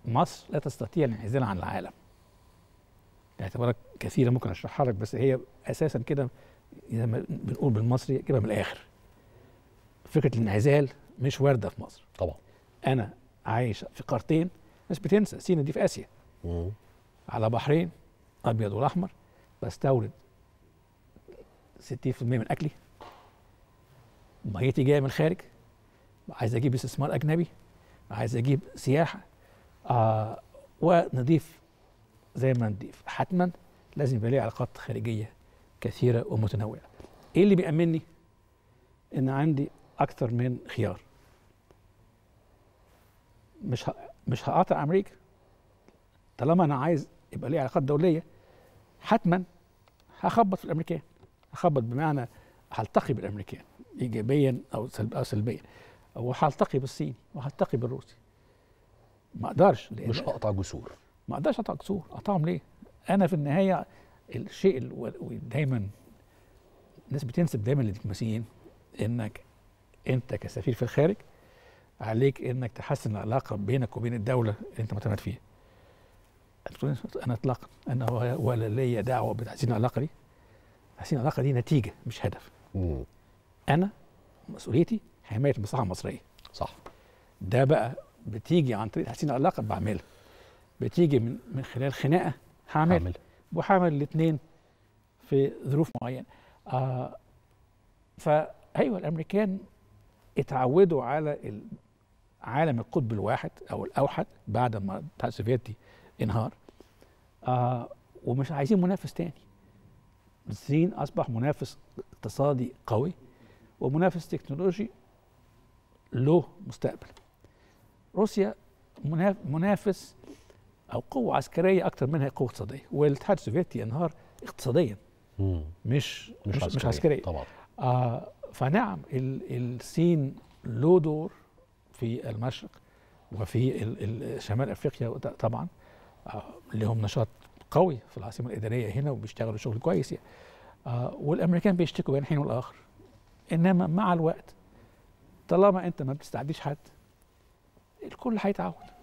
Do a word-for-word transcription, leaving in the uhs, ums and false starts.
مصر لا تستطيع الانعزال عن العالم. اعتبارات كثيره ممكن اشرحها لك، بس هي اساسا كده زي ما بنقول بالمصري كده من الاخر. فكره الانعزال مش وارده في مصر. طبعا. انا عايش في قارتين، ناس بتنسى سينا دي في اسيا. مم. على بحرين ابيض والاحمر، بستورد ستين في المية من اكلي. ميتي جايه من الخارج، عايز اجيب استثمار اجنبي، عايز اجيب سياحه، آه ونضيف. زي ما نضيف حتما لازم يبقى لي علاقات خارجيه كثيره ومتنوعه. ايه اللي بيأمنني؟ ان عندي اكثر من خيار. مش ه... مش هقاطع امريكا طالما انا عايز يبقى لي علاقات دوليه. حتما هخبط في الامريكان، هخبط بمعنى هلتقي بالامريكان ايجابيا او سلب او سلبيا، او هلتقي بالصيني وهلتقي بالروسي. ما اقدرش، مش هقطع جسور. ما اقدرش اقطع جسور. اقطعهم ليه؟ انا في النهايه الشيء اللي دايما الناس بتنسب دايما للدبلوماسيين انك انت كسفير في الخارج عليك انك تحسن العلاقه بينك وبين الدوله اللي انت معتمد فيها. انا اطلاقا انا ولا ليا دعوه بتحسين العلاقه دي. تحسين العلاقه دي نتيجه مش هدف. مم. انا مسؤوليتي حمايه المصلحه المصريه. صح. ده بقى بتيجي عن طريق تحسين العلاقه بعملها، بتيجي من من خلال خناقه هعمل وهعمل الاثنين في ظروف معينه. آه فايوه الامريكان اتعودوا على عالم القطب الواحد او الاوحد بعد ما الاتحاد السوفيتي انهار، آه ومش عايزين منافس تاني. الصين اصبح منافس اقتصادي قوي ومنافس تكنولوجي له مستقبل. روسيا منافس او قوه عسكريه اكتر منها قوه اقتصاديه، والاتحاد السوفيتي انهار اقتصاديا مم. مش مش, مش عسكريه, مش عسكرية. طبعا. آه فنعم الصين له دور في المشرق وفي شمال افريقيا طبعا. آه لهم نشاط قوي في العاصمه الاداريه هنا وبيشتغلوا شغل كويس يعني. آه والامريكان بيشتكوا بين حين والاخر. انما مع الوقت طالما انت ما بتستعديش حد الكل هيتعود.